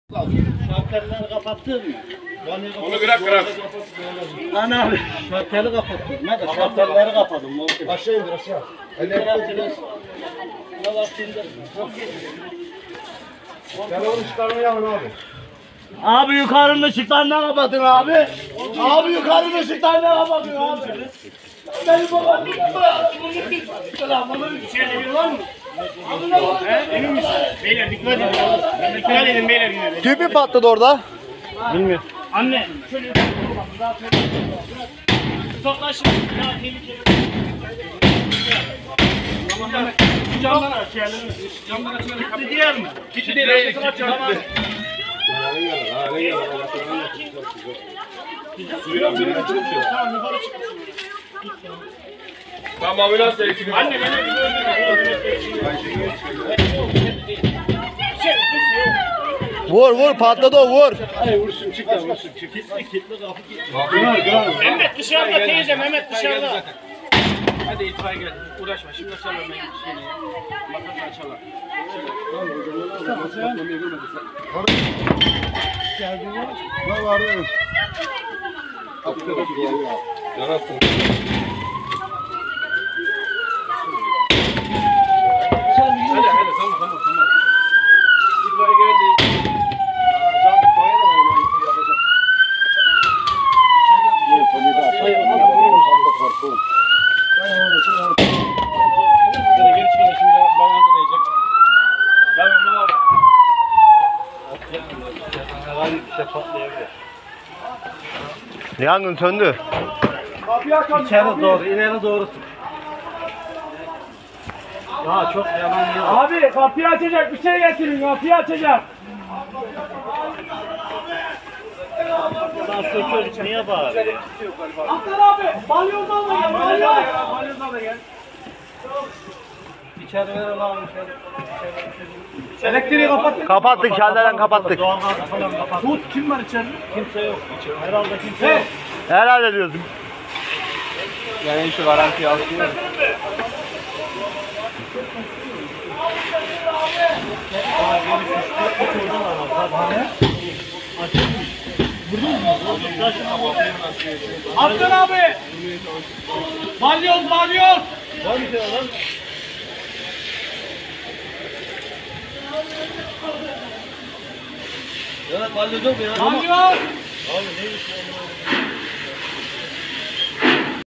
Şartelleri kapattın mı? Onu bırak. Lan abi şarteli kapattım. Ne de şartelleri kapadım. Aşağı indir aşağı. Gel onu çıkarmaya alın abi. Abi yukarının ışıklarını kapatın abi. Abi yukarının ışıklarını kapatın abi. Benim babam bunu içeri var mı? Emin misin? Beyler dikkat edin. Dikkat edin beyler yine de. Tüp mü patladı orada? Bilmiyorum. Anne şöyle uzaklaşın. Ya tehlikeli. Şu camdan aç yerlerini. Camdan açalım. Gitti diğer mi? Gitti değil. Arkasını aç camdan. Tamam yukarı çık. Tamam ambulans elektriği. Anne beni bir Vur patladı o vur. Vursun çık ya vursun çık. Mehmet dışarıda teyze Mehmet dışarıda. Hadi itfaiye gel. Uğraşma. Şimdi açalım ben şeyini. Makası açalım. Ne var ya? Yarattın. Hadi tamam. İtfaiye geldi. Can itfaiye de var ona yapacak. Geri çıkın şimdi bayan da diyecek. Gel Mehmet abi. Yangın söndü. İçeri doğru, ileri doğru tut. Daha çok yalan yok. Abi kapıyı açacak bir şey getirin kapıyı açacak. Daha söküyoruz, niye bağırıyor? Aslan abi balyozdan da gel balyozdan da gel. İçeri ver lan içeri. Elektriği kapat. Kapattık şalterden kapattık. Doğalgaz falan kapat. Tut kim var içeride? Kimse yok. Herhalde kimse yok. Herhalde diyorsun. Yani şu garantiyi alsın. Aslan abi. Balyoz. Ya balyoz yok ya. Balyoz. Abi neymiş ya?